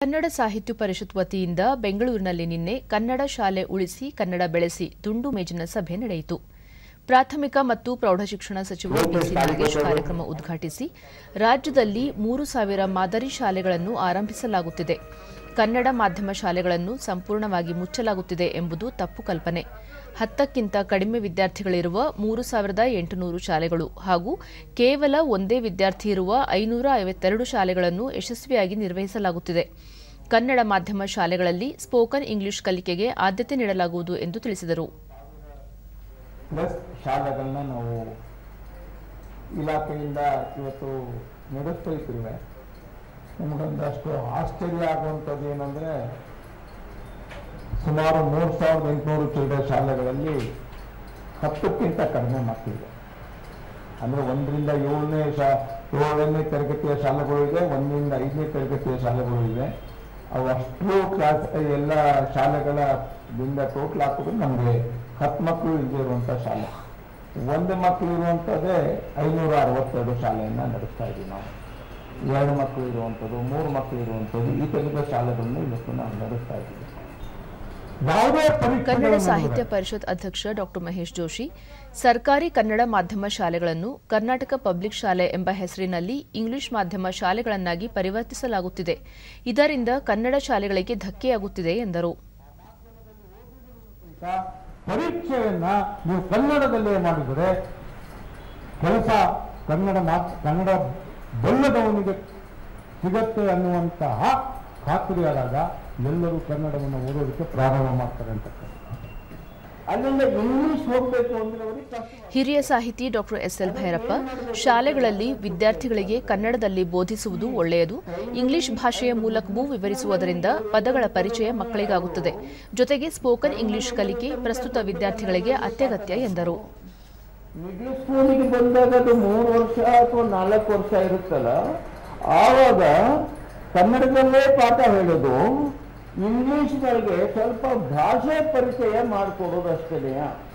ಕನ್ನಡ ಸಾಹಿತ್ಯ ಪರಿಷತ್ ವತಿಯಿಂದ ಬೆಂಗಳೂರಿನಲ್ಲಿ ನಿನ್ನೆ ಕನ್ನಡ ಶಾಲೆ ಉಳಿಸಿ ಕನ್ನಡ ಬೆಳೆಸಿ ದುಂಡು ಮೇಜಿನ ಸಭೆ ನಡೆಯಿತು. ಪ್ರಾಥಮಿಕ ಮತ್ತು ಪ್ರೌಢಶಿಕ್ಷಣ ಸಚಿವ ಬಿಸಿ ನಾಗೇಶ್ ಕಾರ್ಯಕ್ರಮ ಉದ್ಘಾಟಿಸಿ ರಾಜ್ಯದಲ್ಲಿ 3000 ಮಾದರಿ ಶಾಲೆಗಳನ್ನು ಆರಂಭಿಸಲಾಗುತ್ತಿದೆ. ಕನ್ನಡ ಮಾಧ್ಯಮ ಶಾಲೆಗಳನ್ನು ಸಂಪೂರ್ಣವಾಗಿ ಮುಚ್ಚಲಾಗುತ್ತಿದೆ ಎಂಬುದು ತಪ್ಪು ಕಲ್ಪನೆ. 10ಕ್ಕಿಂತ ಕಡಿಮೆ ವಿದ್ಯಾರ್ಥಿಗಳಿರುವ 3800 ಶಾಲೆಗಳು ಹಾಗೂ ಕೇವಲ ಒಂದೇ ವಿದ್ಯಾರ್ಥಿ ಇರುವ 552 ಶಾಲೆಗಳನ್ನು ಯಶಸ್ವಿಯಾಗಿ ನಿರ್ವಹಿಸಲಾಗುತ್ತಿದೆ. ಕನ್ನಡ ಮಾಧ್ಯಮ ಶಾಲೆಗಳಲ್ಲಿ ಸ್ಪೋಕನ್ ಇಂಗ್ಲಿಷ್ ಕಲಿಕೆಗೆ ಆದ್ಯತೆ ನೀಡಲಾಗುವುದು ಎಂದು ತಿಳಿಸಿದರು. ಶಾಲೆಗಳನ್ನ ನಾವು ಇಲಾಖೆಯಿಂದ ಇವತ್ತು ನಡೆಸ್ತಾ ಇದ್ದೇವೆ. ನಮಗೊಂದಷ್ಟು ಆಶ್ಚರ್ಯ ಆಗುವಂಥದ್ದು ಏನಂದ್ರೆ, ಸುಮಾರು 3800 ಚಿಲ್ಲರೆ ಶಾಲೆಗಳಲ್ಲಿ 10ಕ್ಕಿಂತ ಕಡಿಮೆ ಮಕ್ಕಳಿದೆ. ಅಂದ್ರೆ 1ರಿಂದ 7ನೇ ತರಗತಿಯ ಶಾಲೆಗಳು ಇದೆ, 1ರಿಂದ 5ನೇ ತರಗತಿಯ ಶಾಲೆಗಳು ಇದೆ. ಅವು ಅಷ್ಟು ಕ್ಲಾಸ್ ಎಲ್ಲ ಶಾಲೆಗಳಿಂದ ಟೋಟಲ್ ಹಾಕಿದ್ರೆ ನಮಗೆ 10 ಮಕ್ಕಳು ಇಲ್ಲದೆ ಇರುವಂಥ ಶಾಲೆ, 1 ಮಕ್ಕಳು ಇರುವಂಥದ್ದೇ 562 ಶಾಲೆಯನ್ನು ನಡೆಸ್ತಾ ಇದ್ದೀವಿ ನಾವು. 2 ಮಕ್ಕಳು ಇರುವಂಥದ್ದು, 3 ಮಕ್ಕಳು ಇರುವಂಥದ್ದು, ಈ ತರದ ಶಾಲೆಗಳನ್ನು ಇವತ್ತು ನಾವು ನಡೆಸ್ತಾ ಇದ್ದೀವಿ. ಕನ್ನಡ ಸಾಹಿತ್ಯ ಪರಿಷತ್ ಅಧ್ಯಕ್ಷ ಡಾ ಮಹೇಶ್ ಜೋಶಿ, ಸರ್ಕಾರಿ ಕನ್ನಡ ಮಾಧ್ಯಮ ಶಾಲೆಗಳನ್ನು ಕರ್ನಾಟಕ ಪಬ್ಲಿಕ್ ಶಾಲೆ ಎಂಬ ಹೆಸರಿನಲ್ಲಿ ಇಂಗ್ಲಿಷ್ ಮಾಧ್ಯಮ ಶಾಲೆಗಳನ್ನಾಗಿ ಪರಿವರ್ತಿಸಲಾಗುತ್ತಿದೆ. ಇದರಿಂದ ಕನ್ನಡ ಶಾಲೆಗಳಿಗೆ ಧಕ್ಕೆಯಾಗುತ್ತಿದೆ ಎಂದರು. ಪರೀಕ್ಷೆಯನ್ನ ನೀವು ಕನ್ನಡದಲ್ಲೇ ಮಾಡಿದರೆ ಕೆಲಸ ಕನ್ನಡ ಬಲ್ಲದವನಿಗೆ ಸಿಗತ್ತೆ ಅನ್ನುವಂತಹ ಖಾತ್ರಿಯಾದಾಗ ಎಲ್ಲರೂ ಕನ್ನಡವನ್ನು ಓದೋದಕ್ಕೆ ಪ್ರಾರಂಭ ಮಾಡ್ತಾರೆ ಅಂತ. ಅಲ್ಲಿಂದ ಇಂಗ್ಲಿಷ್ ಹೋಗಬೇಕು ಅಂದ್ರೆ ಹಿರಿಯ ಸಾಹಿತಿ ಡಾ ಎಸ್ಎಲ್ ಭೈರಪ್ಪ, ಶಾಲೆಗಳಲ್ಲಿ ವಿದ್ಯಾರ್ಥಿಗಳಿಗೆ ಕನ್ನಡದಲ್ಲಿ ಬೋಧಿಸುವುದು ಒಳ್ಳೆಯದು. ಇಂಗ್ಲಿಷ್ ಭಾಷೆಯ ಮೂಲಕವೂ ವಿವರಿಸುವುದರಿಂದ ಪದಗಳ ಪರಿಚಯ ಮಕ್ಕಳಿಗಾಗುತ್ತದೆ. ಜೊತೆಗೆ ಸ್ಪೋಕನ್ ಇಂಗ್ಲಿಷ್ ಕಲಿಕೆ ಪ್ರಸ್ತುತ ವಿದ್ಯಾರ್ಥಿಗಳಿಗೆ ಅತ್ಯಗತ್ಯ ಎಂದರು. ಮಿಡ್ಲ್ ಸ್ಕೂಲಿಗೆ ಬಂದಾಗ ಅದು 3 ವರ್ಷ ಅಥವಾ 4 ವರ್ಷ ಇರುತ್ತಲ್ಲ, ಆವಾಗ ಕನ್ನಡದಲ್ಲೇ ಪಾಠ ಹೇಳೋದು, ಇಂಗ್ಲಿಷ್ಗಳಿಗೆ ಸ್ವಲ್ಪ ಭಾಷೆ ಪರಿಚಯ ಮಾಡಿಕೊಡೋದು ಅಷ್ಟೇ.